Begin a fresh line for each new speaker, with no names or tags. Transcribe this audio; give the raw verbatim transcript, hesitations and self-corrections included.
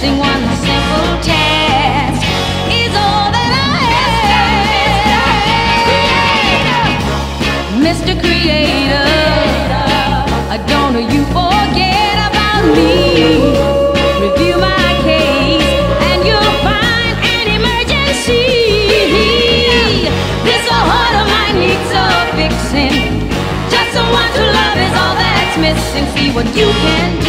Missing one simple task is all that I have. Mister Creator, don't you forget about me. Review my case and you'll find an emergency. This old heart of mine needs a fixing. Just someone to love is all that's missing. See what you can do.